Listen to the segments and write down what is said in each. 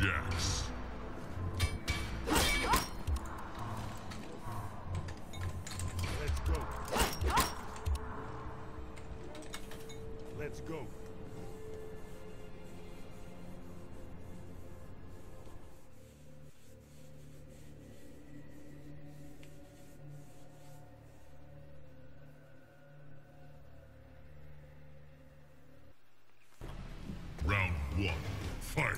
Jax. Let's go. Let's go. Round one, fight.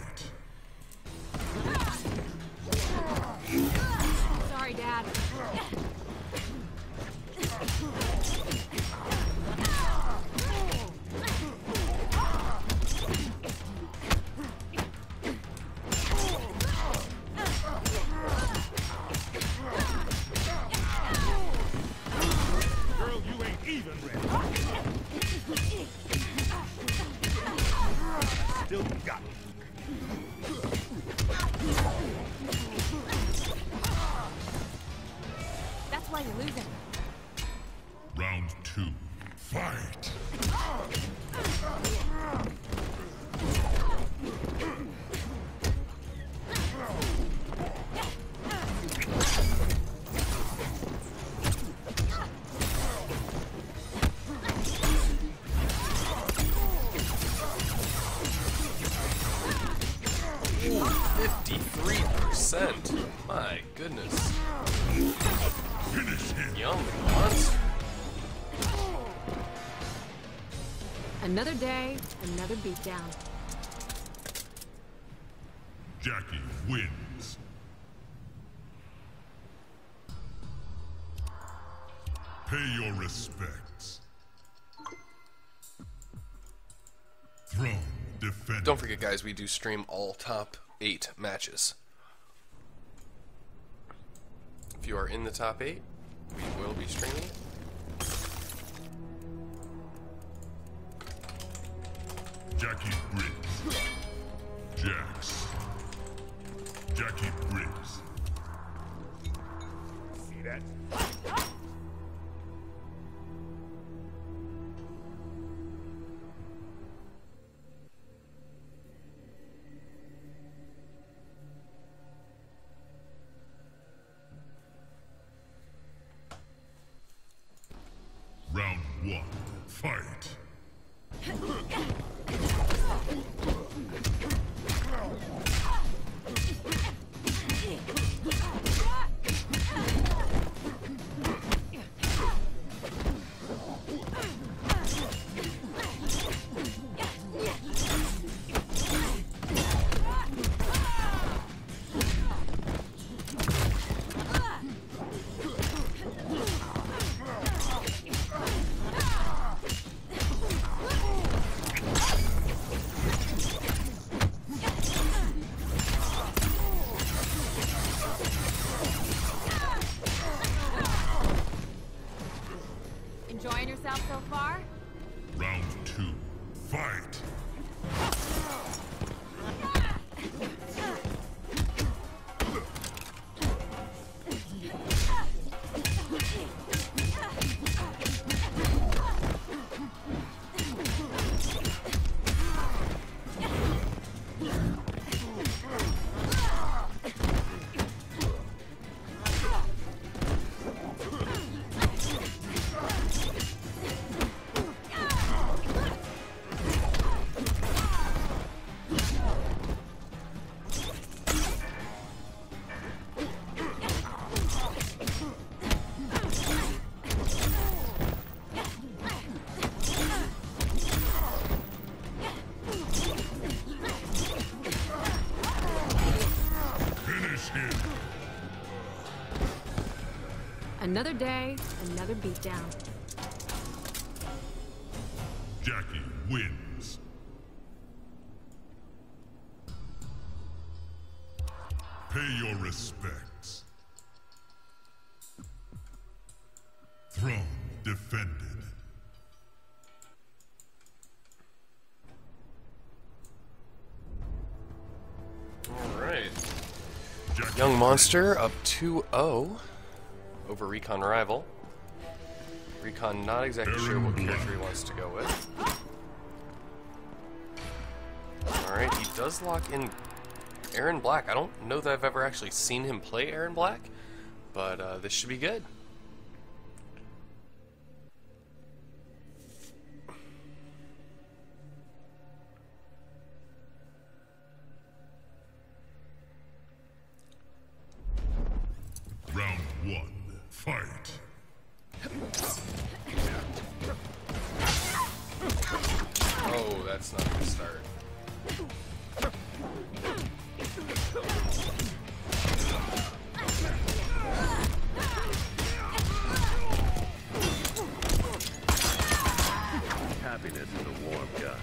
Sorry, Dad. Girl, you ain't even ready. Still got it. That's why you're losing. Round two, fight. 53%. My goodness. Finish him. Young monster. Another day, another beatdown. Jackie wins. Pay your respects. Throne defended. Don't forget, guys, we do stream all top 8 matches. If you are in the top 8, we will be streaming. Jackie Briggs. Jax. Jackie Briggs. See that? Round one, fight. Enjoying yourself so far? Round two, fight. Finish him. Another day, another beatdown. Jackie wins. Pay your respects. Throne defended. Alright. Jackie Young Monster up 2-0 over Recon Rival. Recon not exactly sure what character he wants to go with. Alright, he does lock in Aaron Black. I don't know that I've ever actually seen him play Aaron Black, but this should be good. Round 1, fight. Oh, that's not a good start. Happiness is a warm gun.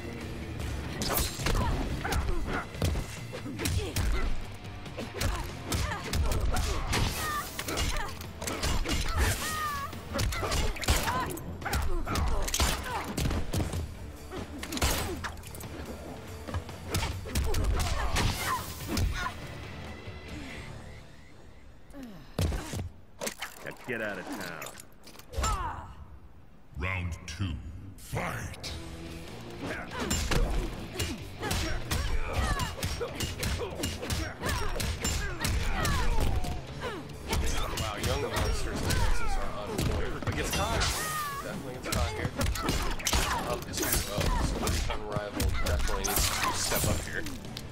Get out of town. Round 2, fight. Wow, young monsters and Nexus are on point. But gets caught. Definitely gets caught here. Up is 2-0, so Recon Rival definitely needs to step up here.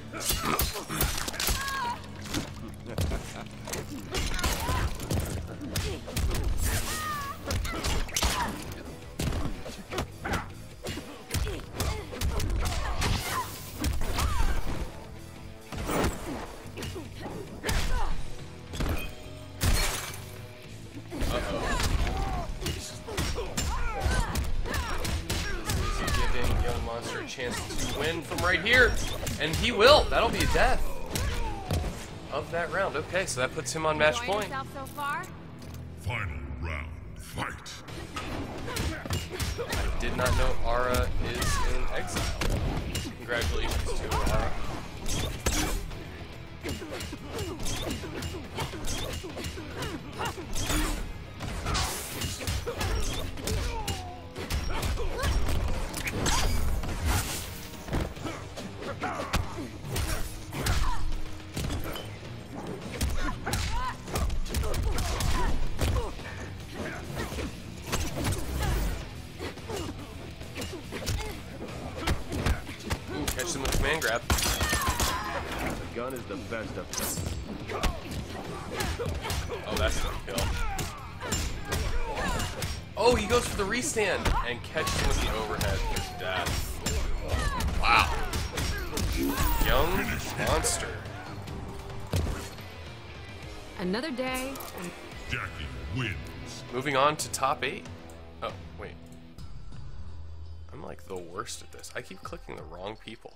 Chance to win from right here, and he will. That'll be a death of that round. Okay, so that puts him on match Enjoying point. yourself so far? Final round, fight. I did not know Ara is in exile. Congratulations to Ara. Catch him with command grab. The gun is the best of them. Oh, that's a kill. Oh, he goes for the restand and catches him with the overhead for death. Wow. Young monster. Another day, and Jackie wins. Moving on to top 8. Oh, wait. I'm like the worst at this. I keep clicking the wrong people.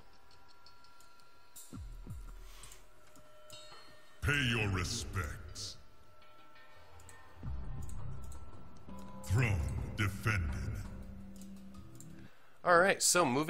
Pay your respects. Throne defended. Alright, so moving